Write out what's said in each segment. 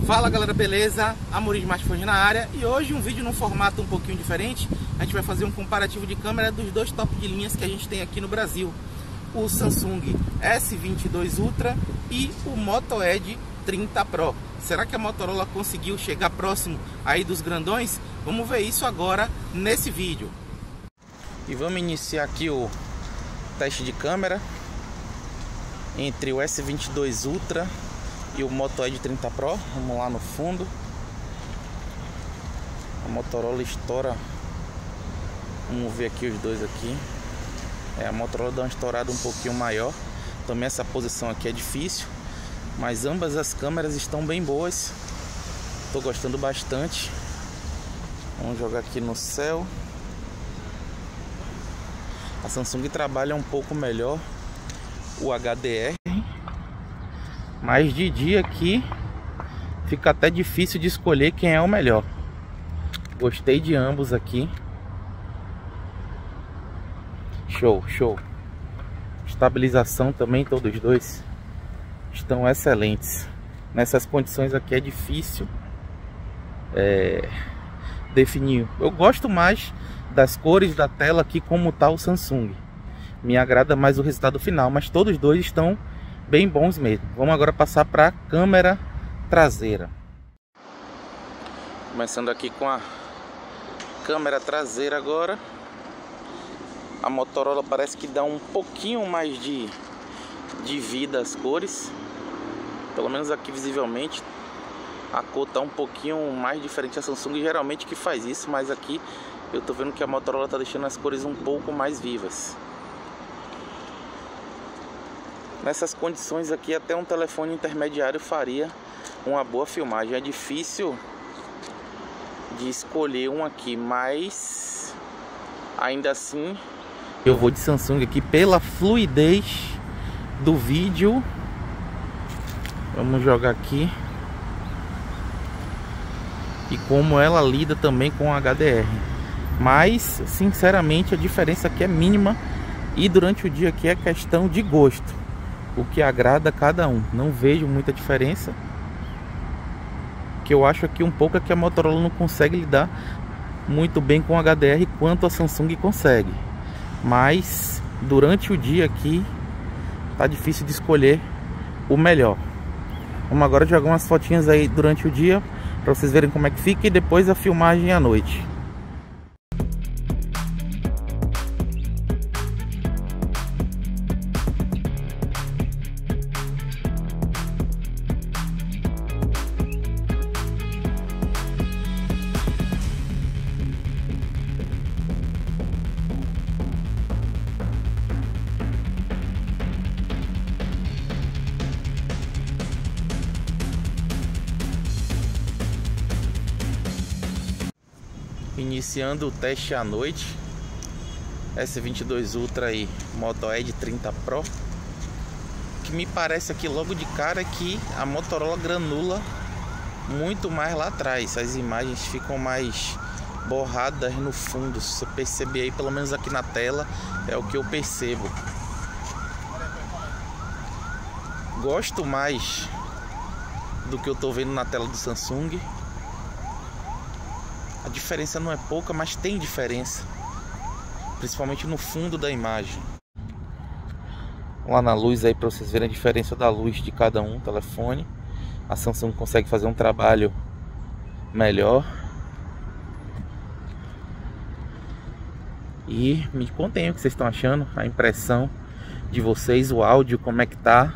Fala galera, beleza? Amorim de Smartphones na área. E hoje um vídeo num formato um pouquinho diferente. A gente vai fazer um comparativo de câmera dos dois top de linhas que a gente tem aqui no Brasil: o Samsung S22 Ultra e o Moto Edge 30 Pro. Será que a Motorola conseguiu chegar próximo aí dos grandões? Vamos ver isso agora nesse vídeo. E vamos iniciar aqui o teste de câmera entre o S22 Ultra e o Moto Edge 30 Pro. Vamos lá no fundo. A Motorola estoura. Vamos ver aqui os dois aqui. A Motorola dá uma estourada um pouquinho maior. Também essa posição aqui é difícil, mas ambas as câmeras estão bem boas. Estou gostando bastante. Vamos jogar aqui no céu. A Samsung trabalha um pouco melhor o HDR, mas de dia aqui fica até difícil de escolher quem é o melhor. Gostei de ambos aqui. Show, show. Estabilização também, todos dois estão excelentes. Nessas condições aqui é difícil definir. Eu gosto mais das cores da tela aqui como tá o Samsung. Me agrada mais o resultado final, mas todos dois estão bem bons mesmo. Vamos agora passar para a câmera traseira. Começando aqui com a câmera traseira agora. A Motorola parece que dá um pouquinho mais de vida às cores. Pelo menos aqui visivelmente a cor tá um pouquinho mais diferente. A Samsung geralmente que faz isso, mas aqui eu tô vendo que a Motorola tá deixando as cores um pouco mais vivas. Nessas condições aqui até um telefone intermediário faria uma boa filmagem. É difícil de escolher um aqui, mas ainda assim eu vou de Samsung aqui pela fluidez do vídeo. Vamos jogar aqui. E como ela lida também com HDR. Mas sinceramente a diferença aqui é mínima. E durante o dia aqui é questão de gosto, o que agrada a cada um. Não vejo muita diferença. O que eu acho aqui um pouco é que a Motorola não consegue lidar muito bem com HDR quanto a Samsung consegue. Mas durante o dia aqui tá difícil de escolher o melhor. Vamos agora jogar umas fotinhas aí durante o dia para vocês verem como é que fica, e depois a filmagem à noite. Iniciando o teste à noite, S22 Ultra e Moto Edge 30 Pro. O que me parece aqui logo de cara é que a Motorola granula muito mais lá atrás. As imagens ficam mais borradas no fundo. Se você perceber aí, pelo menos aqui na tela, é o que eu percebo. Gosto mais do que eu tô vendo na tela do Samsung. A diferença não é pouca, mas tem diferença, principalmente no fundo da imagem. Lá na luz aí para vocês verem a diferença da luz de cada um telefone. A Samsung consegue fazer um trabalho melhor. E me contem o que vocês estão achando, a impressão de vocês, o áudio, como é que tá.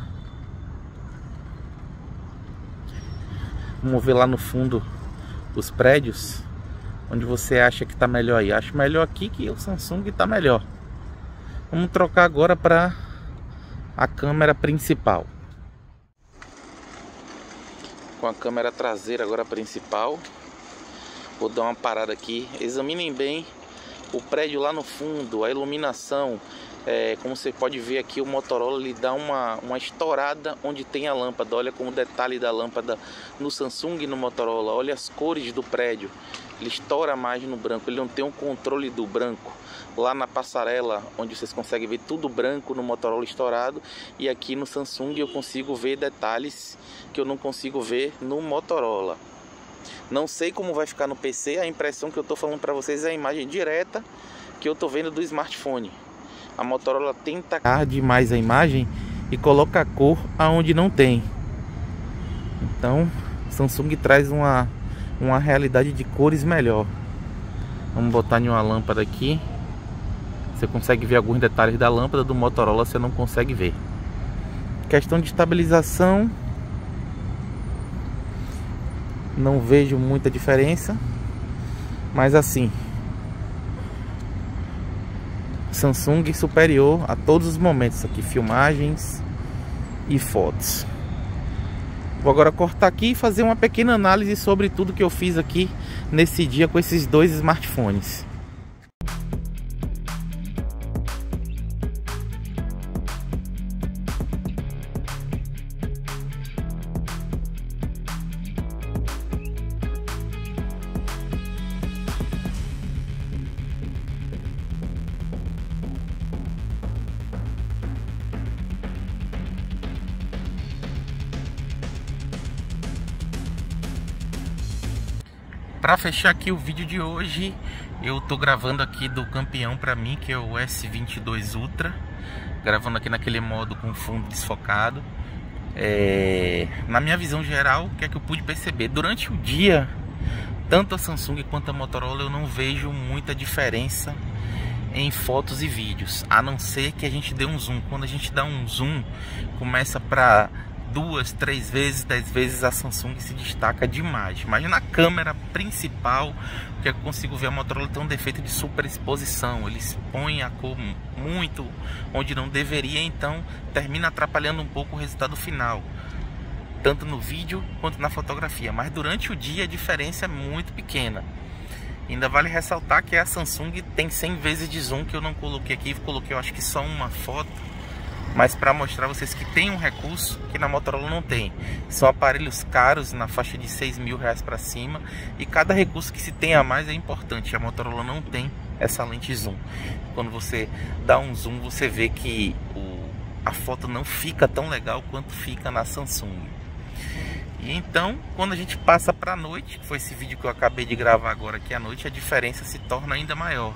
Vamos ver lá no fundo os prédios. Onde você acha que tá melhor aí? Acho melhor aqui que o Samsung tá melhor. Vamos trocar agora para a câmera principal. Com a câmera traseira agora principal. Vou dar uma parada aqui. Examinem bem o prédio lá no fundo, a iluminação. Como você pode ver aqui, o Motorola ele dá uma estourada onde tem a lâmpada. Olha como o detalhe da lâmpada no Samsung e no Motorola. Olha as cores do prédio. Ele estoura mais no branco, ele não tem um controle do branco. Lá na passarela, onde vocês conseguem ver tudo branco no Motorola estourado, e aqui no Samsung eu consigo ver detalhes que eu não consigo ver no Motorola. Não sei como vai ficar no PC, a impressão que eu estou falando para vocês é a imagem direta que eu estou vendo do smartphone. A Motorola tenta carregar demais a imagem e coloca a cor aonde não tem. Então, Samsung traz uma realidade de cores melhor. Vamos botar em uma lâmpada aqui. Você consegue ver alguns detalhes da lâmpada, do Motorola você não consegue ver. Questão de estabilização, não vejo muita diferença, mas assim, Samsung superior a todos os momentos aqui, filmagens e fotos. Vou agora cortar aqui e fazer uma pequena análise sobre tudo que eu fiz aqui nesse dia com esses dois smartphones. Para fechar aqui o vídeo de hoje, eu tô gravando aqui do campeão para mim, que é o S22 Ultra, gravando aqui naquele modo com fundo desfocado. Na minha visão geral, o que é que eu pude perceber? Durante o dia, tanto a Samsung quanto a Motorola eu não vejo muita diferença em fotos e vídeos, a não ser que a gente dê um zoom. Quando a gente dá um zoom, começa para 2, 3 vezes, 10 vezes, a Samsung se destaca demais. Mas na câmera principal, o que eu consigo ver, a Motorola tem um defeito de superexposição. Ele expõe a cor muito onde não deveria, então termina atrapalhando um pouco o resultado final, tanto no vídeo quanto na fotografia. Mas durante o dia a diferença é muito pequena. Ainda vale ressaltar que a Samsung tem 100 vezes de zoom, que eu não coloquei aqui, coloquei eu acho que só uma foto, mas para mostrar a vocês que tem um recurso que na Motorola não tem. São aparelhos caros, na faixa de R$6.000 para cima, e cada recurso que se tem a mais é importante. A Motorola não tem essa lente zoom. Quando você dá um zoom, você vê que a foto não fica tão legal quanto fica na Samsung. E então, quando a gente passa para a noite, que foi esse vídeo que eu acabei de gravar agora aqui à noite, a diferença se torna ainda maior.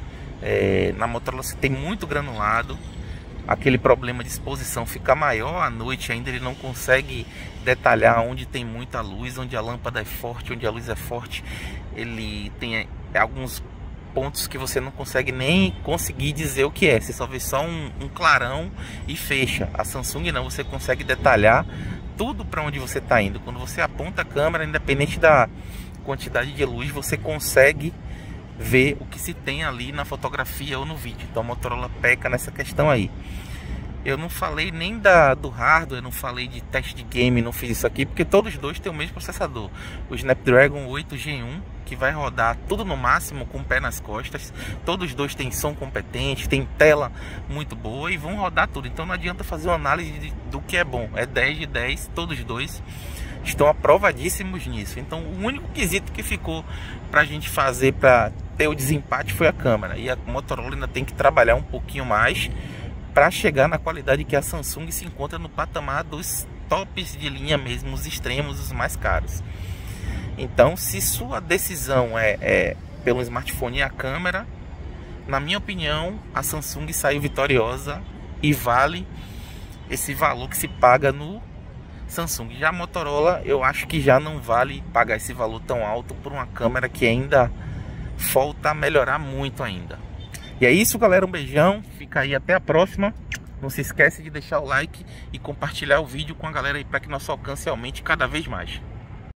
Na Motorola você tem muito granulado, aquele problema de exposição fica maior à noite ainda, ele não consegue detalhar onde tem muita luz, onde a lâmpada é forte, onde a luz é forte. Ele tem alguns pontos que você não consegue nem conseguir dizer o que é, você só vê só um clarão e fecha. A Samsung não, você consegue detalhar tudo para onde você está indo. Quando você aponta a câmera, independente da quantidade de luz, você consegue ver o que se tem ali na fotografia ou no vídeo. Então a Motorola peca nessa questão aí. Eu não falei nem do hardware, não falei de teste de game, não fiz isso aqui, porque todos os dois têm o mesmo processador, o Snapdragon 8 Gen 1, que vai rodar tudo no máximo com o pé nas costas. Todos os dois têm som competente, tem tela muito boa e vão rodar tudo. Então não adianta fazer uma análise do que é bom. É 10 de 10, todos os dois estão aprovadíssimos nisso. Então o único quesito que ficou pra gente fazer para ter o desempate foi a câmera, e a Motorola ainda tem que trabalhar um pouquinho mais para chegar na qualidade que a Samsung se encontra no patamar dos tops de linha mesmo, os extremos, os mais caros. Então, se sua decisão é pelo smartphone e a câmera, na minha opinião, a Samsung saiu vitoriosa e vale esse valor que se paga no Samsung. Já a Motorola, eu acho que já não vale pagar esse valor tão alto por uma câmera que ainda falta melhorar muito ainda. E é isso, galera, um beijão, fica aí, até a próxima. Não se esquece de deixar o like e compartilhar o vídeo com a galera aí para que nosso alcance aumente cada vez mais.